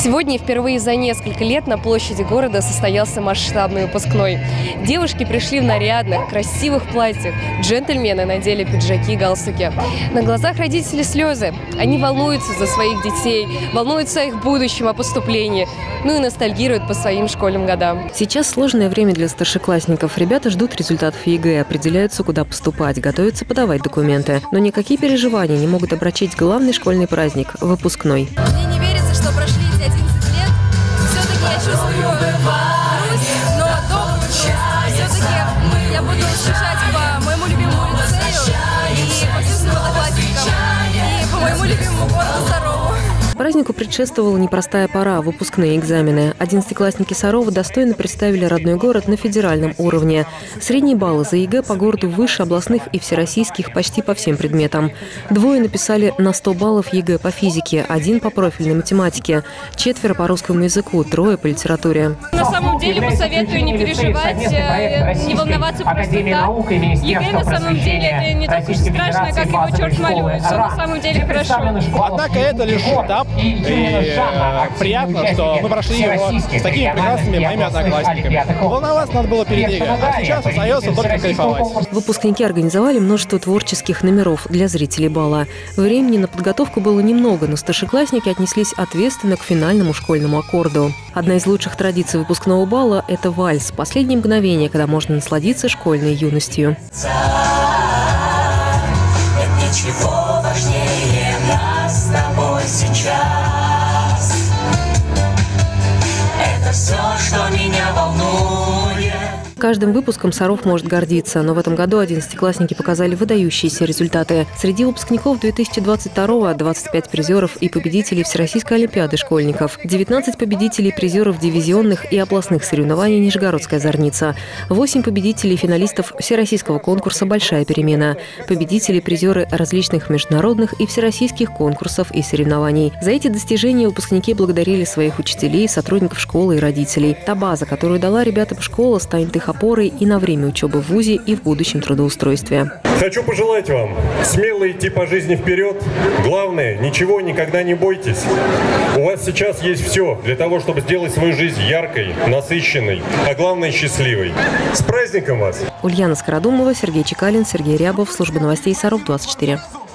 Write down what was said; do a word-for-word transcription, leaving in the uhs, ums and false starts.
Сегодня впервые за несколько лет на площади города состоялся масштабный выпускной. Девушки пришли в нарядных, красивых платьях, джентльмены надели пиджаки и галстуки. На глазах родителей слезы. Они волнуются за своих детей, волнуются о их будущем, о поступлении, ну и ностальгируют по своим школьным годам. Сейчас сложное время для старшеклассников. Ребята ждут результатов ЕГЭ, определяются, куда поступать, готовятся подавать документы. Но никакие переживания не могут омрачить главный школьный праздник – выпускной. Мне не верится, что прошли эти одиннадцать лет. Все-таки я чувствую грусть, но добрую грусть. Все-таки я буду скучать по моему любимому лицею и по всем своим одноклассникам, и по моему любимому городу Сарову. Празднику предшествовала непростая пора – выпускные экзамены. Одиннадцатиклассники Сарова достойно представили родной город на федеральном уровне. Средние баллы за ЕГЭ по городу выше областных и всероссийских почти по всем предметам. Двое написали на сто баллов ЕГЭ по физике, один по профильной математике, четверо по русскому языку, трое по литературе. На самом деле посоветую не переживать, не волноваться просто так. ЕГЭ на самом деле это не так уж страшно, как его черт малюет. Все на самом деле хорошо. Однако это лишь этап. И э, приятно, что мы прошли его с такими прекрасными моими одноклассниками. Волноваться надо было перед ЕГЭ, а сейчас остается только кайфовать. Выпускники организовали множество творческих номеров для зрителей бала. Времени на подготовку было немного, но старшеклассники отнеслись ответственно к финальному школьному аккорду. Одна из лучших традиций выпускного бала – это вальс. Последнее мгновение, когда можно насладиться школьной юностью. Нет ничего важнее нас с тобой сейчас. Это все, что меня волнует. Каждым выпуском Саров может гордиться, но в этом году одиннадцатиклассники показали выдающиеся результаты. Среди выпускников две тысячи двадцать второго – двадцать пять призеров и победителей Всероссийской олимпиады школьников, девятнадцать победителей и призеров дивизионных и областных соревнований «Нижегородская зорница», восемь победителей и финалистов всероссийского конкурса «Большая перемена», победители и призеры различных международных и всероссийских конкурсов и соревнований. За эти достижения выпускники благодарили своих учителей, сотрудников школы и родителей. Та база, которую дала ребятам школа, станет их опорой и на время учебы в вузе, и в будущем трудоустройстве. Хочу пожелать вам смело идти по жизни вперед. Главное, ничего никогда не бойтесь. У вас сейчас есть все для того, чтобы сделать свою жизнь яркой, насыщенной, а главное счастливой. С праздником вас! Ульяна Скородумова, Сергей Чекалин, Сергей Рябов. Служба новостей Саров двадцать четыре.